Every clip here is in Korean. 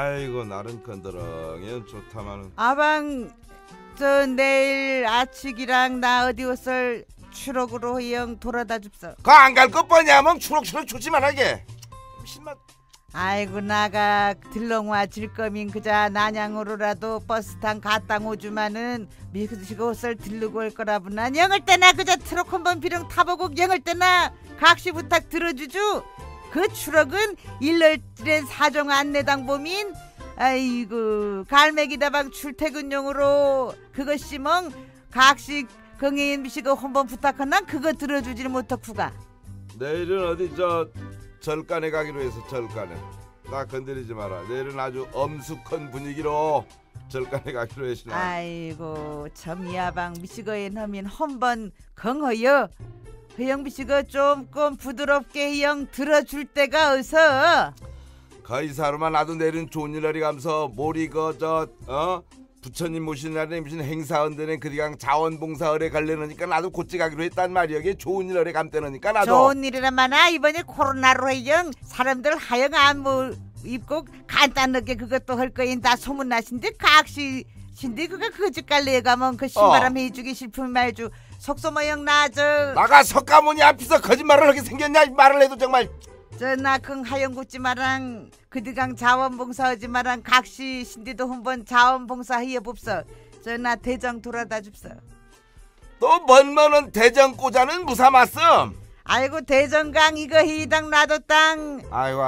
아이고 나름 건드렁이는 좋다마는. 아방 저 내일 아치기랑 나 어디 옷을 추록으로 형 돌아다 줍소. 그 안 갈 것 뻔냐면 추록추록 좋지만 하게. 신맛. 아이고 나가 들렁와 질거민 그자 난양으로라도 버스탄 갔다 오주마는 미그 옷을 들르고 올 거라부나 영을 때나 그자 트럭 한번 비령 타보고 영을 때나 각시 부탁 들어주주. 그 추럭은 일렬의 사정 안내당 범인 아이고 갈매기다방 출퇴근용으로 그것이 멍 각시 경애인 미시고 한번 부탁하나 그거 들어주지를 못하구가. 내일은 어디 저 절간에 가기로 해서 절간에. 나 건드리지 마라. 내일은 아주 엄숙한 분위기로 절간에 가기로 했으나. 아이고 점야방 미시거인 하면 한번 건허여. 형 미시거 조금 부드럽게 형 들어줄 때가 어서. 거의 사람만 나도 내일은 좋은 일날이 가면서 모리 부처님 모시는 날에 무슨 행사한데네 그냥 자원봉사 의뢰 갈래니까 나도 곧지 가기로 했단 말이야. 이게 좋은 일 의뢰 감때니까 나도. 좋은 일이라마나 이번에 코로나로 형 사람들 하영 안무 입고 간단하게 그것도 할 거인 다 소문나신데 각시 신데 그거 집 갈래 가면 그 신바람 해주기 싶으면 말주 속소모형 나저 나가 석가모니 앞에서 거짓말을 하게 생겼냐 말을 해도 정말. 저나큰 하영구찌마랑 그디강 자원봉사하지마랑 각시 신디도 한번 자원봉사해 봅서. 저나 대정 돌아다 줍서. 또 먼먼은 대정 꼬자는 무사맞음. 아이고 대정강 이거 해당 나도 땅 아이고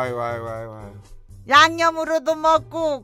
양념으로도 먹고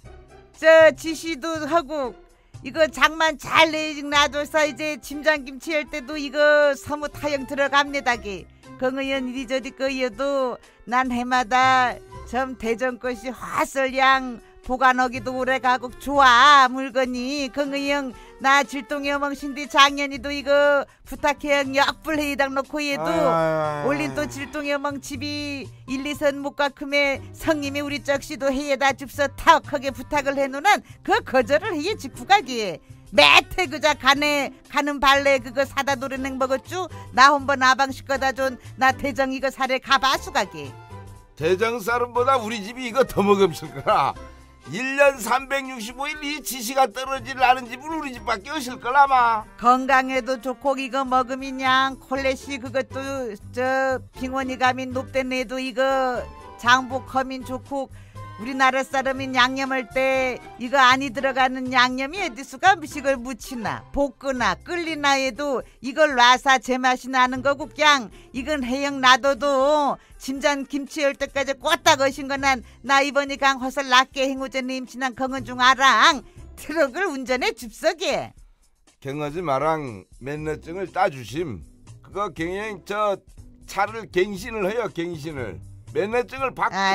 저 지시도 하고 이거 장만 잘 내직 놔둬서 이제 짐장김치 할 때도 이거 서무 타영 들어갑니다기. 경의원 이리저리 거여도 난 해마다 점 대전 것이 화설양 보관하기도 오래가고 좋아 물건이. 경의형 나 질동이 어멍신디 작년이도 이거 부탁해 역불회의당 놓고 해도 올린 또 질동이 어멍 집이 1, 2선 못가 크매 성님이 우리 쩍시도 해에다 줍서 타억하게 부탁을 해놓는 그 거절을 해야 직후가기. 매태 그자 가는 발레 그거 사다 노래냉 먹었쭈. 나 한번 아방식 거다 준 나 대정 이거 사례 가봐수가기. 대정 쌀은보다 우리 집이 이거 더 먹음실 거라. 1년 365일 이 지시가 떨어지를 않은 집은 우리 집밖에 없을 걸 아마. 건강에도 좋고 이거 먹으면 콜레시 그것도 저 빙원이 가민 높던 애도 이거 장복하면 좋고. 우리나라 사람인 양념할 때 이거 안이 들어가는 양념이 어디수가 음식을 무치나 볶으나 끓리나 해도 이걸 놔서 제맛이 나는 거고 그냥 이건 해영 놔둬도 짐잔 김치 할 때까지 꼬딱 어신 거난 나 이번에 강 허설 낮게 행우전 임친한 경은중 아랑 트럭을 운전해 줍서게. 경어지 마랑 면허증을 따주심. 그거 경영 저 차를 갱신을 해요. 갱신을. 면허증을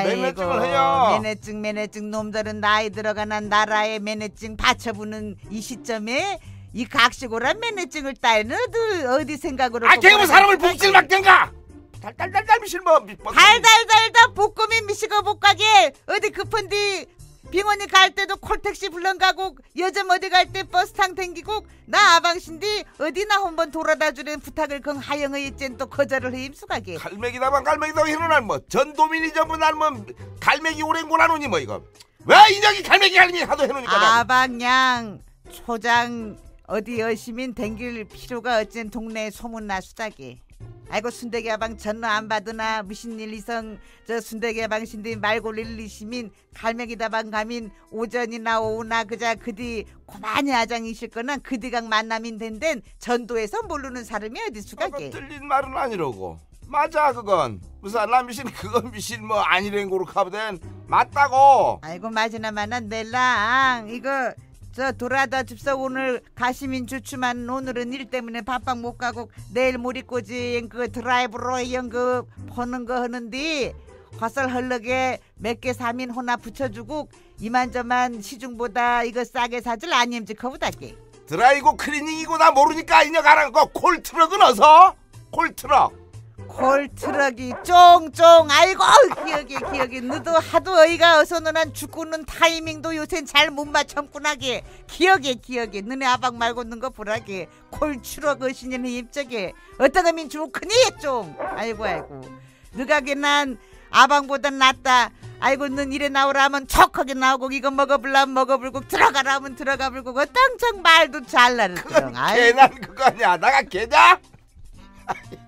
해요. 면허증 놈들은 나이 들어가는 나라의 면허증 받쳐보는 이 시점에 이 각시고란 면허증을 따는 어디 생각으로. 걔가 뭐 사람을 복질 막던가. 달달달달 미실 뭐. 달달달달 볶음이 미시고 볶가게 어디 급한디 빙원이 갈 때도 콜택시 불렁가고 요즘 어디 갈 때 버스 탕 댕기고 나 아방신디 어디나 한번 돌아다 주는 부탁을 건 하영의 있젠 또 거절을 해 임수가게. 갈매기다만 해놓으날 뭐 전도민이 전부 날 뭐 갈매기 오랭고 나누니 뭐 이거 왜 인혁이 갈매기 하도 해놓으니까. 아방양 초장 어디 열심히 댕길 필요가 어쨌든 동네에 소문나수다게. 아이고 순대기 아방 전화 안 받으나 무슨 일 이성 저 순대기 아방신데 말골일 리시민 갈매기다방 가민 오전이나 오후나 그자 그디 고만히 아장이실 거나 그디강 만남인 된덴 전도에서 모르는 사람이 어디 수가게. 틀린 말은 아니라고. 맞아 그건 무슨 나 미신 그건 미신 뭐 아니랜 고로 가보된 맞다고. 아이고 맞으나마나 넬랑 이거 저 돌아다 줍서. 오늘 가시민 주추만 오늘은 일 때문에 밥방 못 가고 내일 모리꼬지 그 드라이브로 연그 보는 거 하는데 화살 헐럭에 몇 개 사민 호나 붙여주고 이만저만 시중보다 이거 싸게 사줄 아님직허부다게. 드라이고 클리닝이고 나 모르니까 인혁 알아. 그 콜트럭은 어서 콜트럭. 콜트럭이 쫑쫑. 아이고 기억이 너도 하도 어이가 어서 너난 죽고는 타이밍도 요샌 잘 못 맞췄구나게. 기억에 너네 아방 말고 있는 거 보라게. 콜트럭 어신이는 입적에 어떤 놈이 좋으니 좀. 아이고 너가게 난 아방보단 낫다. 아이고 넌 이래 나오라면 척하게 나오고 이거 먹어불라면 먹어불고 들어가라면 들어가불고 땅청 말도 잘 나르더라. 걔난 그거 아니야. 나가 걔냐?